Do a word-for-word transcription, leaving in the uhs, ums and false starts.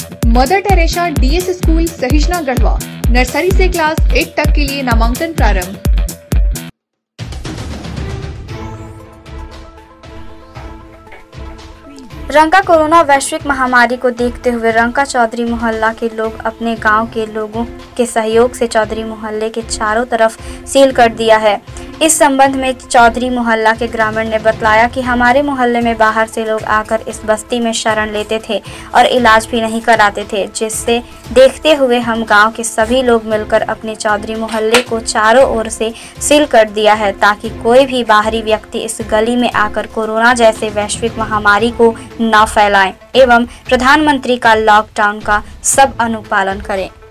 Mother Teresa DS school Sahijana Garhwa, nursery से class eight तक के लिए नामांकन प्रारंभ। रंका कोरोना वैश्विक महामारी को देखते हुए रंका चौधरी मोहल्ला के लोग अपने गांव के लोगों के सहयोग से चौधरी मोहल्ले के चारों तरफ सील कर दिया है। इस संबंध में चौधरी मोहल्ला के ग्रामीण ने बताया कि हमारे मोहल्ले में बाहर से लोग आकर इस बस्ती में शरण लेते थे और इलाज भी नहीं कराते थे, जिससे देखते हुए हम गांव के सभी लोग मिलकर अपने चौधरी मोहल्ले को चारों ओर से सील कर दिया है, ताकि कोई भी बाहरी व्यक्ति इस गली में आकर कोरोना जैसे वैश्विक महामारी को न फैलाएं एवं प्रधानमंत्री का लॉकडाउन का सब अनुपालन करें।